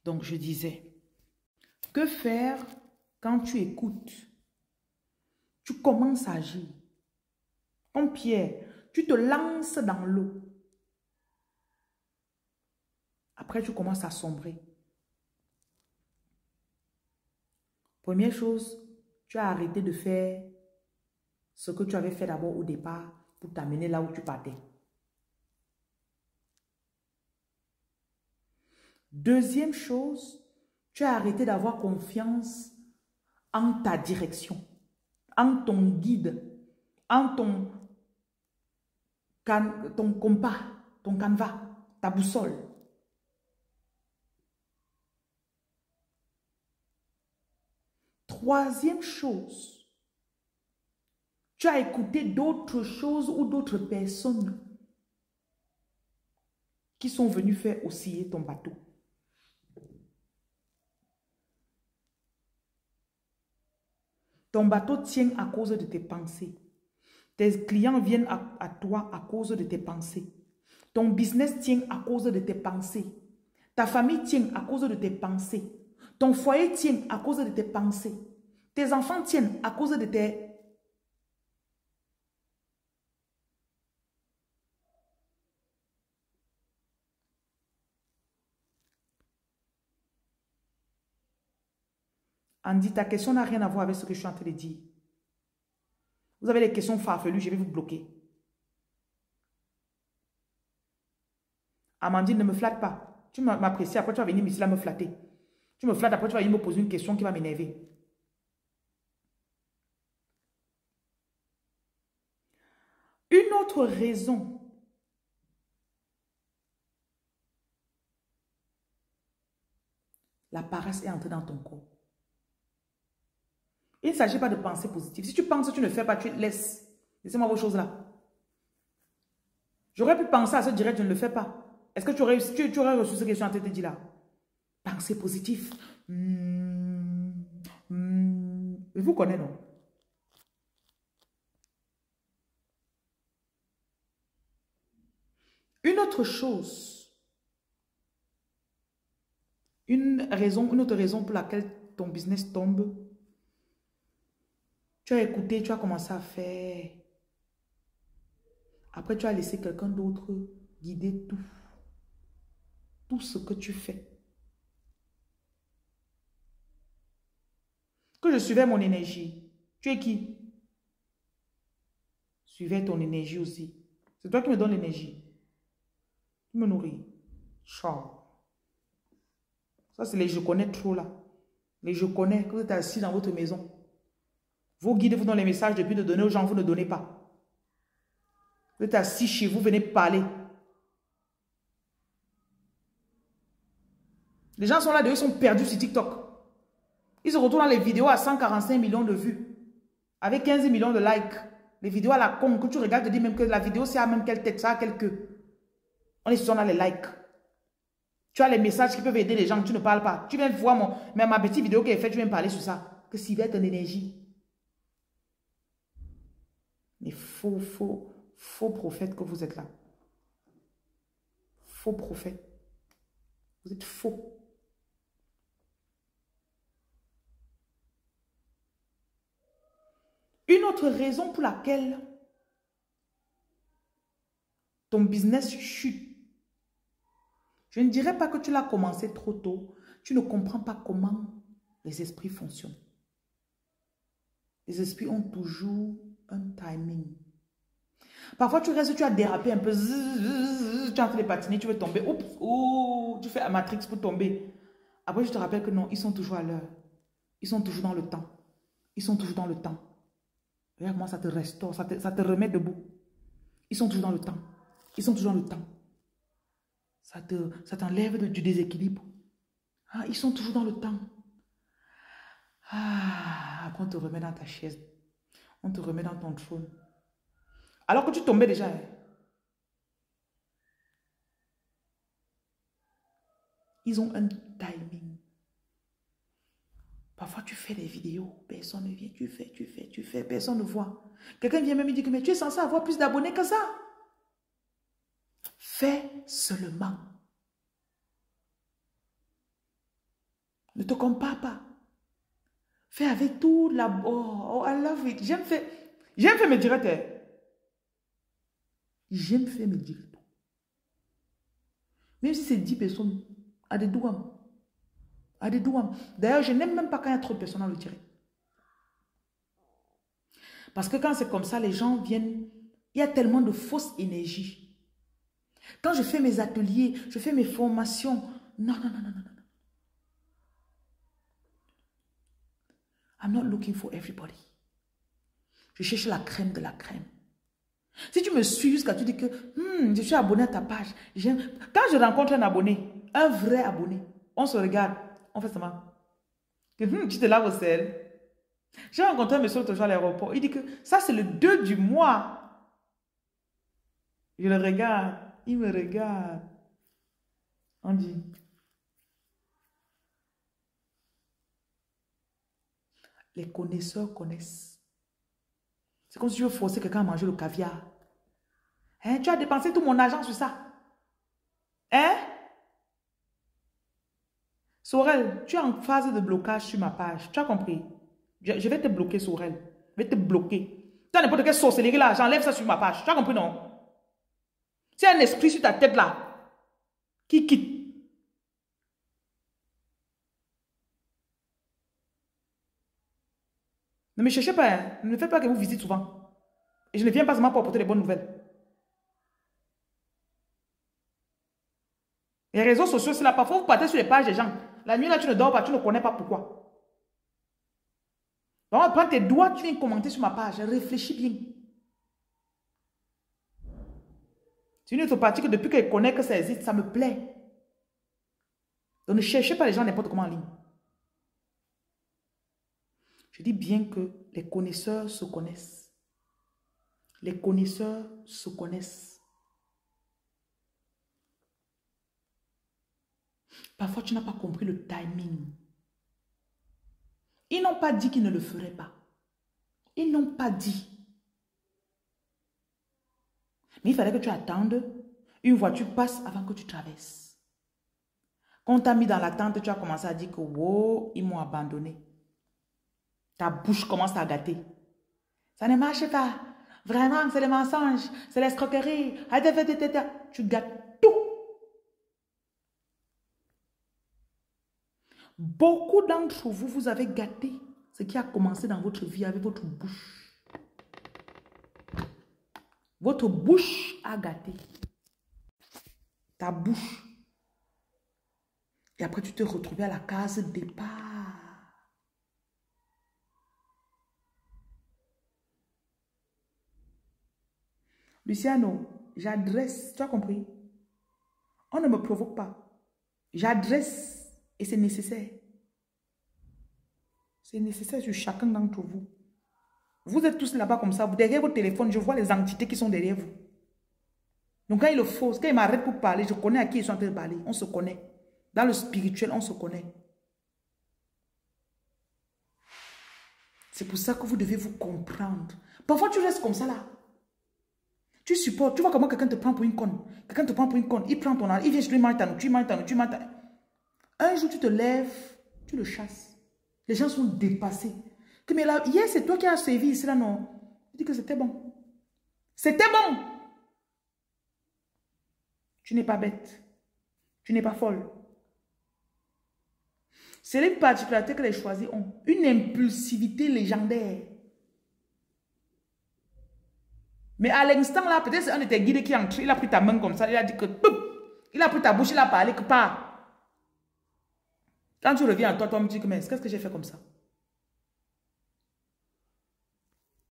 Donc, je disais, que faire quand tu écoutes? Tu commences à agir. Comme Pierre, tu te lances dans l'eau. Après, tu commences à sombrer. Première chose, tu as arrêté de faire ce que tu avais fait d'abord au départ pour t'amener là où tu partais. Deuxième chose, tu as arrêté d'avoir confiance en ta direction, en ton guide, en ton compas, ton canevas, ta boussole. Troisième chose, tu as écouté d'autres choses ou d'autres personnes qui sont venues faire osciller ton bateau. Ton bateau tient à cause de tes pensées. Tes clients viennent à toi à cause de tes pensées. Ton business tient à cause de tes pensées. Ta famille tient à cause de tes pensées. Ton foyer tient à cause de tes pensées. Tes enfants tiennent à cause de tes... Andy, ta question n'a rien à voir avec ce que je suis en train de dire. Vous avez des questions farfelues, je vais vous bloquer. Amandine, ne me flatte pas. Tu m'apprécies, après tu vas venir ici là me flatter. Tu me flattes, après tu vas venir me poser une question qui va m'énerver. Une autre raison. La paresse est entrée dans ton corps. Il ne s'agit pas de penser positif. Si tu penses, tu ne fais pas, tu laisses. Laissez-moi vos choses là. J'aurais pu penser à ce direct, je ne le fais pas. Est-ce que tu aurais reçu ce que je suis en train de te dire là? Penser positif. Je vous connais, non? Une autre chose. Une autre raison pour laquelle ton business tombe. Tu as écouté, tu as commencé à faire. Après, tu as laissé quelqu'un d'autre guider tout. Tout ce que tu fais. Que je suivais mon énergie. Tu es qui? Suivais ton énergie aussi. C'est toi qui me donnes l'énergie. Tu me nourris. Ciao. Ça, c'est les je connais trop là. Les je connais que vous êtes assis dans votre maison. Vos guides vous donnent les messages depuis de donner aux gens, vous ne donnez pas. Vous êtes assis chez vous, venez parler. Les gens sont là, ils sont perdus sur TikTok. Ils se retrouvent dans les vidéos à 145 millions de vues. Avec 15 millions de likes. Les vidéos à la con que tu regardes, te dis même que la vidéo, c'est à même quelle tête, ça a quelle queue. On est sur dans les likes. Tu as les messages qui peuvent aider les gens, tu ne parles pas. Tu viens voir ma petite vidéo que j'ai faite, tu viens me parler sur ça. Que s'il va être ton énergie. Mais faux prophète que vous êtes là. Faux prophète. Vous êtes faux. Une autre raison pour laquelle ton business chute. Je ne dirais pas que tu l'as commencé trop tôt. Tu ne comprends pas comment les esprits fonctionnent. Les esprits ont toujours un timing. Parfois, tu restes, tu as dérapé un peu. Tu es en train de patiner, tu veux tomber. Oups, oh, tu fais un matrix pour tomber. Après, je te rappelle que non, ils sont toujours à l'heure. Ils sont toujours dans le temps. Ils sont toujours dans le temps. Regarde comment ça te restaure, ça te remet debout. Ils sont toujours dans le temps. Ils sont toujours dans le temps. Ça t'enlève du déséquilibre. Ah, ils sont toujours dans le temps. Ah, après on te remet dans ta chaise. On te remet dans ton trône. Alors que tu tombais déjà. Hein. Ils ont un timing. Parfois, tu fais des vidéos, personne ne vient, tu fais, personne ne voit. Quelqu'un vient même me dire que mais tu es censé avoir plus d'abonnés que ça. Fais seulement. Ne te compare pas. Fais avec tout la... Oh, I love it. J'aime faire mes directs. J'aime faire mes directs. Même si c'est 10 personnes, à des douam. À des douam. D'ailleurs, je n'aime même pas quand il y a trop de personnes dans le direct. Parce que quand c'est comme ça, les gens viennent... Il y a tellement de fausse énergie. Quand je fais mes ateliers, je fais mes formations. Non, non, non, non, non. I'm not looking for everybody. Je cherche la crème de la crème. Si tu me suis jusqu'à tu dis que je suis abonné à ta page. Quand je rencontre un abonné, un vrai abonné, on se regarde, on fait seulement. Tu te laves au sel. J'ai rencontré un monsieur l'autre jour à l'aéroport. Il dit que ça c'est le 2 du mois. Je le regarde. Il me regarde. On dit. Les connaisseurs connaissent. C'est comme si je veux forcer quelqu'un à manger le caviar. Hein? Tu as dépensé tout mon argent sur ça. Hein? Sorel, tu es en phase de blocage sur ma page. Tu as compris? Je vais te bloquer, Sorel. Je vais te bloquer. Tu as n'importe quelle sorcellerie là, j'enlève ça sur ma page. Tu as compris, non? C'est un esprit sur ta tête là qui quitte. Ne me cherchez pas, hein. Ne me faites pas que vous visitez souvent. Et je ne viens pas seulement pour apporter les bonnes nouvelles. Les réseaux sociaux, c'est là. Parfois, vous partez sur les pages des gens. La nuit, là, tu ne dors pas, tu ne connais pas pourquoi. Donc, prends tes doigts, tu viens commenter sur ma page. Réfléchis bien. C'est une autre partie que depuis qu'elle connaît que ça existe, ça me plaît. Donc, ne cherchez pas les gens n'importe comment en ligne. Je dis bien que les connaisseurs se connaissent. Les connaisseurs se connaissent. Parfois, tu n'as pas compris le timing. Ils n'ont pas dit qu'ils ne le feraient pas. Ils n'ont pas dit. Mais il fallait que tu attendes. Une voiture passe avant que tu traverses. Quand on t'a mis dans l'attente, tu as commencé à dire que wow, ils m'ont abandonné. Ta bouche commence à gâter. Ça ne marche pas. Vraiment, c'est les mensonges. C'est l'escroquerie. Tu gâtes tout. Beaucoup d'entre vous, vous avez gâté ce qui a commencé dans votre vie avec votre bouche. Votre bouche a gâté. Ta bouche. Et après, tu te retrouves à la case départ. Luciano, j'adresse, tu as compris? On ne me provoque pas. J'adresse et c'est nécessaire. C'est nécessaire sur chacun d'entre vous. Vous êtes tous là-bas comme ça. Derrière votre téléphone, je vois les entités qui sont derrière vous. Donc quand il le faut, quand il m'arrête pour parler, je connais à qui ils sont en train de parler. On se connaît. Dans le spirituel, on se connaît. C'est pour ça que vous devez vous comprendre. Parfois, tu restes comme ça là. Tu supportes. Tu vois comment quelqu'un te prend pour une conne. Quelqu'un te prend pour une conne. Il prend ton argent. Il vient chez lui, mange ta nourriture, tu manges ta... Un jour, tu te lèves, tu le chasses. Les gens sont dépassés. Que, mais là, hier, c'est toi qui as servi ici là, non? Je dis que c'était bon. C'était bon. Tu n'es pas bête. Tu n'es pas folle. C'est les particularités que les choisis ont. Une impulsivité légendaire. Mais à l'instant là, peut-être c'est un de tes guides qui est entré, il a pris ta main comme ça, il a dit que... Il a pris ta bouche, il a parlé que pas. Quand tu reviens à toi, tu me dis que mais qu'est-ce que j'ai fait comme ça?